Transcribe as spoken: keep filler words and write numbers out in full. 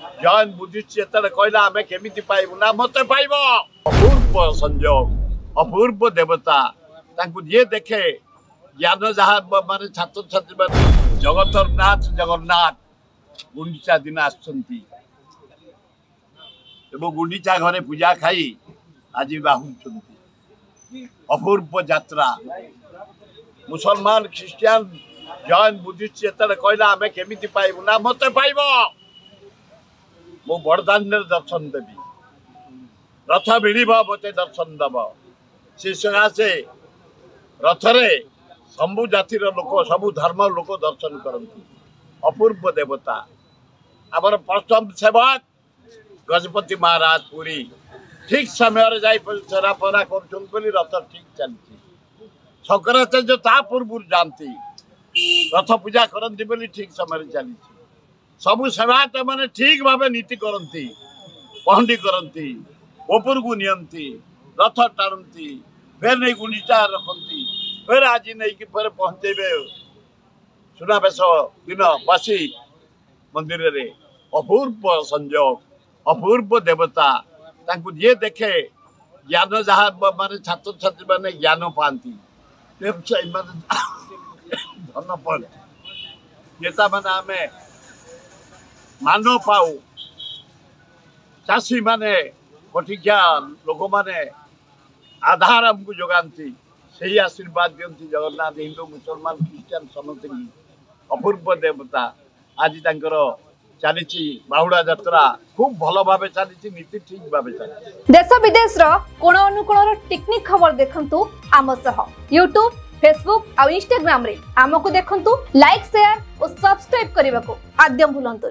Jain Buddhist जिते कहला आम केमी पाइबू ना मत पाइब अपूर्व संयोग अपूर्व देवता जी देखे ज्ञान जहाँ मान छात्र छात्री मान जगतर नाथ जगन्नाथ गुंडीचा दिन आसुंच गुंडीचा घरे पूजा खाई आज बाहु अपूर्व यात्रा मुसलमान ख्रीस्टियान जैन बुद्धिस्ट जिते कहला आम केमी पाइबू ना मत पाइब मो बड़दान दर्शन देवी रथ भिड़ मत दर्शन दब से सकाशे रथरे सबु जातिर लोक सबु धर्म लोक दर्शन करती अपूर्व देवता आमर प्रथम सेवक गजपति महाराज पुरी ठीक समय सेरा पहरा कर रथ ठीक चलती शंकराचार्य ता पूर्व जानती रथ पूजा करती ठीक समय चली सबु सेवायत मैंने ठीक भाव नीति करती पहंडी करती ऊपर को नियंती रथ टाणती फिर नहीं गुंडीचा रखती फिर आज नहीं फिर पहुँचे सुनावेश दिन बसी मंदिर रे अपूर्व संयोग अपूर्व देवता जी देखे ज्ञान जहाँ मान छात्र छात्री मान ज्ञान पाती धन पड़े नेता मान आम मान पाऊ चाषी माने कटिकिया लोक माने आधार आमको जगाती से आशीर्वाद दिखती जगन्नाथ हिंदू मुसलमान ख्रीस्टान समस्त अपूर्व देवता आज चली बाहुड़ा यात्रा खूब भल भाव चली नीति ठीक भाव चली देश विदेश कोण अनुकोण टेक्निक खबर देखंतु आम सह यूट्यूब फेसबुक और इंस्टाग्राम रे आमको देखंतु लाइक शेयर और सब्सक्राइब करने को आद्य भूलंतु।